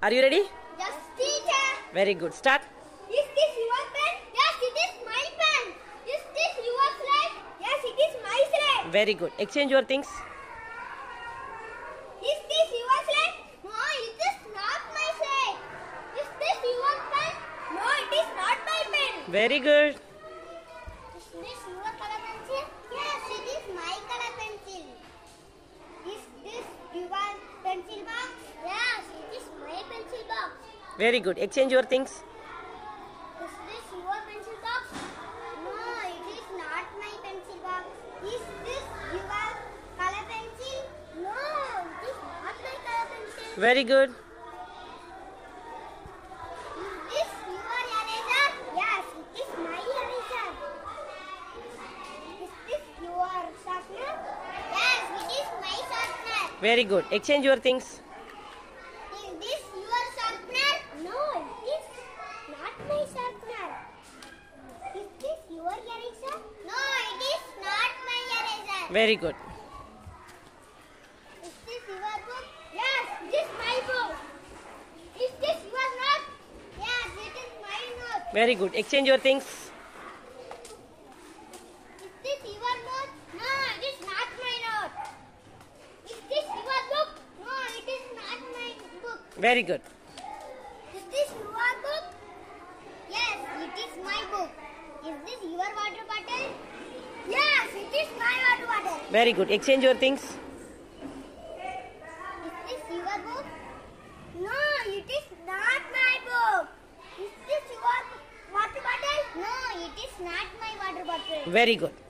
Are you ready? Yes, teacher. Very good. Start. Is this your pen? Yes, it is my pen. Is this your slate? Yes, it is my slate. Very good. Exchange your things. Is this your slate? No, it is not my slate. Is this your pen? No, it is not my pen. Very good. Is this your color pencil? Yes, it is my color pencil. Is this your pencil box? Yes, it is my pencil box. Very good. Exchange your things. Is this your pencil box? No, it is not my pencil box. Is this your color pencil? No, it is not my color pencil. Very good. Is this your eraser? Yes, it is my eraser. Is this your sharpener? Yes, it is my sharpener. Very good. Exchange your things. Is this your sharpener? No, it is not my sharpener. Is this your eraser? No, it is not my eraser. Very good. Is this your book? Yes, it is my book. Is this your note? Yes, it is my note. Very good. Exchange your things. Is this your note? No, it is not my note. Is this your book? No, it is not my book. Very good. Is this your book? Yes, it is my book. Is this your water bottle? Yes, it is my water bottle. Very good. Exchange your things. Is this your book? No, it is not my book. Is this your water bottle? No, it is not my water bottle. Very good.